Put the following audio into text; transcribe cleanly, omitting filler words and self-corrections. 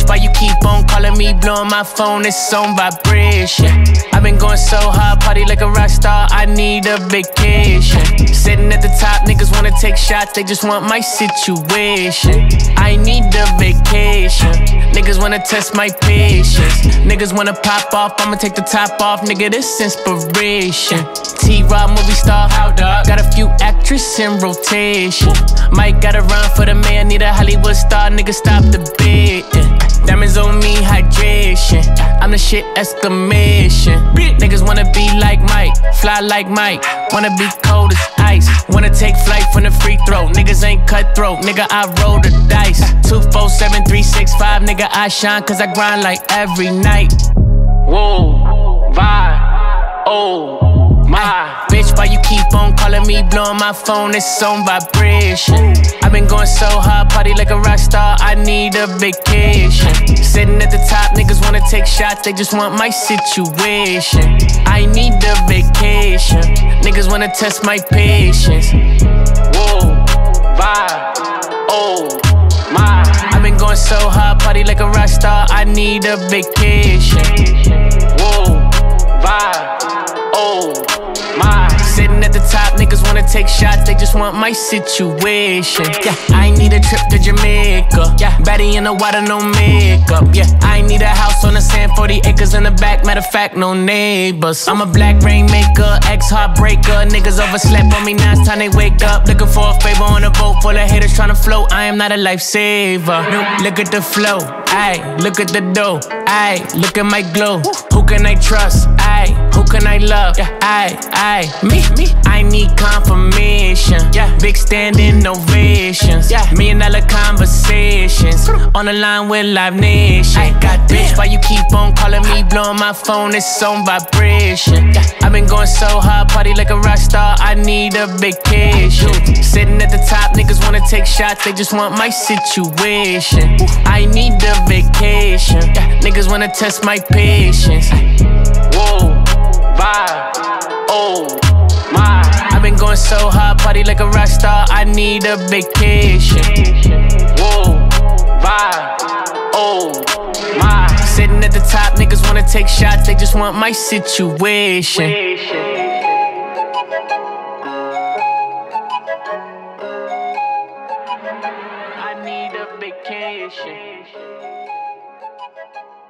Bitch, why you keep on calling me, blowing my phone, it's on vibration. I've been going so hard, party like a rock star, I need a vacation. Sitting at the top, niggas wanna take shots, they just want my situation. I need a vacation. Niggas wanna test my patience. Niggas wanna pop off, I'ma take the top off, nigga, this inspiration. T-Rob movie star, got a few actresses in rotation. Mike gotta run for the man, need a Hollywood star, nigga, stop the bid. Diamonds on me, hydration. I'm the shit, exclamation. Niggas wanna be like Mike, fly like Mike. Wanna be cold as ice. Wanna take flight from the free throw. Niggas ain't cutthroat, nigga, I roll the dice. 247 365, nigga, I shine cause I grind like every night. Whoa, vibe, oh my. Bitch, why you keep on calling me, blowing my phone, it's on vibration. I've been going so hard, party like a rock star, I need a vacation. Sitting at the top, niggas wanna take shots, they just want my situation. I need a vacation. Niggas wanna test my patience. Whoa, vibe, oh my. I've been going so hard, party like a rock star, I need a vacation. Whoa, vibe, oh my. Sitting at the top, niggas wanna take shots, they just want my situation. Yeah, I need a trip to Jamaica. Yeah, baddie in the water, no makeup. Yeah, I need a house on the sand, 40 acres in the back. Matter of fact, no neighbors. I'm a black rainmaker, ex-heartbreaker. Niggas overslept on me, now it's time they wake up. Looking for a favor on a boat full of haters trying to float. I am not a lifesaver. Look at the flow, ayy. Look at the dough, ayy. Look at my glow. Who can I trust, ayy? Who can I love, ayy? Me. I need confirmation. Yeah, big standing ovations. Yeah, $1 million conversations on the line with Live Nation. I got bitch, why you keep on calling me, blowing my phone, it's on vibration. Yeah, I've been going so hard, party like a rock star, I need a vacation. Sitting at the top, niggas wanna take shots, they just want my situation. I need a vacation. Yeah, niggas wanna test my patience. Whoa, vibe, oh my. I've been going so hard, party like a rock star, I need a vacation. Whoa, vibe, oh my. Sitting at the top, niggas wanna take shots, they just want my situation. I need a vacation.